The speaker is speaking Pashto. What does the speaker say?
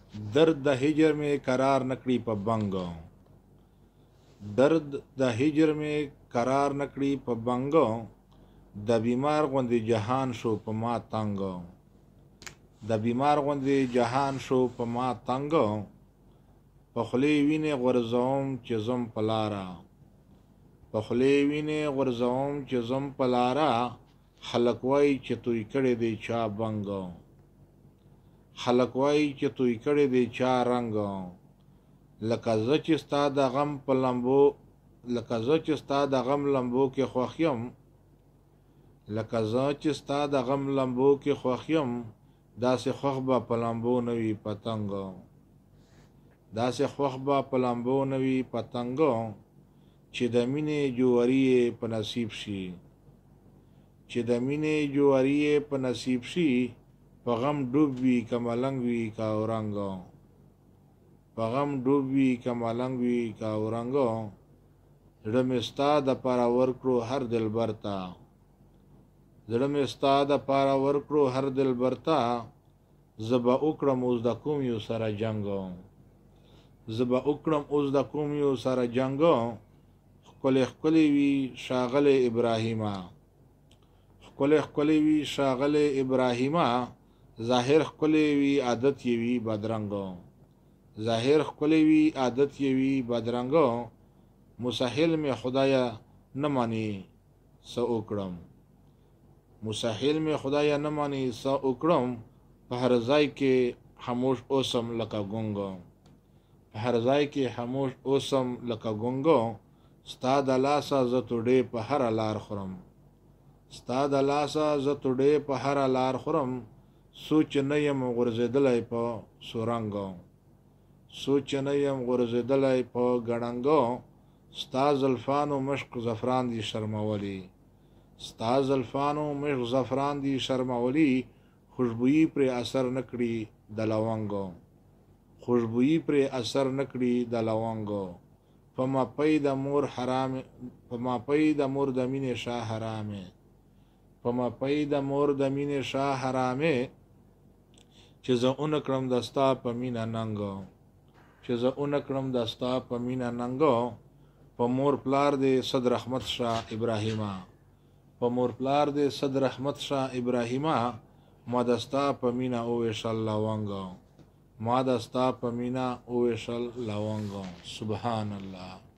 درد د هجر میں قرار نکړي په بنګو، درد د هجر میں قرار نکړي په بنګو، د بیمار غوندې جهان شو په ما تنګو، د بیمار غوندې جهان شو په ما تنګو، په خولې وینې غورځوم چې ځم په لاره، په خولې وینې غورځوم چې ځم په لاره، خلک وایي چې توی کړی دی چا بنګو، خلک وایي چې توی کړی دی چا رنګو، لکه زه چې ستا د غم په لمبو، لکه زه چې ستا د غم لمبو کې خوښ یم، لکه زه چې ستا د غم لمبو کې خوښ یم، داسې خوښ به په لمبو نه وي پتنګو، داسې خوښ به په لمبو نه وي پتنګو، چې د مینې جواري یې په نصیب شي، چې د مینې جواري یې په نصیب شي، په غم ډوب وي که ملنګ وي که اورنګو، په غم ډوب وي که ملنګ وي که اورنګو، زړه مې ستا دپاره ورکړو هر دلبر ته، زړه مې ستا دپاره ورکړو هر دلبر ته، زه به وکړم اوس د کوم یو سره جنګو، زه به وکړم اوس د کوم یو سره جنګو، ښکلی ښکلی وي ښاغلی ابراهیمه، ښکلی ښکلی وي ښاغلی ابراهیمه، ظاهر ښکلی وي عادت یې وي بدرنګو، ظاهر ښکلی وي عادت یې وي بدرنګو، مسهل مې خدایه نه مني څه وکړم، مسهل مې خدایه نه مني څه وکړم، په هر ځای کې خاموش اوسم لکه ګونګو، په هر ځای کې خاموش اوسم لکه ګونګو، ستا د لاسه زه توډې په هره لار خورم، ستا د لاسه زه توډې په هره لار خورم، سوچ نه یم غورځېدلی په سورنګو، سوچ نه یم غورځېدلی په ګړنګو، ستا زلفانو مشق زفران دي شرمولی، ستا زلفانو مشق زفران دي شرمولی، خوشبویي پرې اثر نه کړي د لونګو، خوشبویي پرې اثر نه کړي د لونګو، په ماپۍ د مور حرام، په ماپۍ د مور د مینې شاه حرامې، په ماپۍ د مور د مینې شاه حرامې، چې زه اونه کړم د ستا په مینه ننګو، چې زه اونه کړم د ستا په مینه ننګو، په مور پلار دې صد رحمت شاه ابراهیمه، په مور پلار دې صد رحمت شاه ابراهیمه، ما د ستا په مینه وویشل لونګو، ما د ستا په مینه وویشل لونګو، سبحان الله.